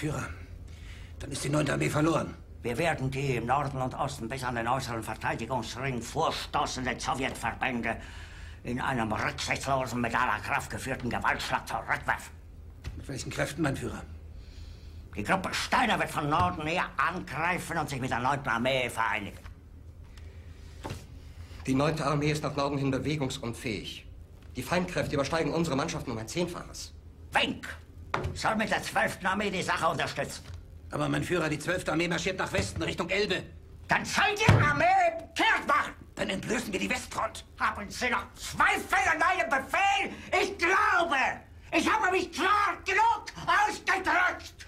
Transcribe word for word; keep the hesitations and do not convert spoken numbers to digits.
Führer, dann ist die neunte Armee verloren. Wir werden die im Norden und Osten bis an den äußeren Verteidigungsring vorstoßenden Sowjetverbände in einem rücksichtslosen, mit aller Kraft geführten Gewaltschlag zurückwerfen. Mit welchen Kräften, mein Führer? Die Gruppe Steiner wird von Norden her angreifen und sich mit der neunten Armee vereinigen. Die neunte Armee ist nach Norden hin bewegungsunfähig. Die Feindkräfte übersteigen unsere Mannschaften um ein Zehnfaches. Wink! Soll mit der zwölften Armee die Sache unterstützen. Aber mein Führer, die zwölfte Armee marschiert nach Westen, Richtung Elbe. Dann soll die Armee kehrt machen! Dann entblößen wir die Westfront. Haben Sie noch Zweifel an meinem Befehl? Ich glaube, ich habe mich klar genug ausgedrückt!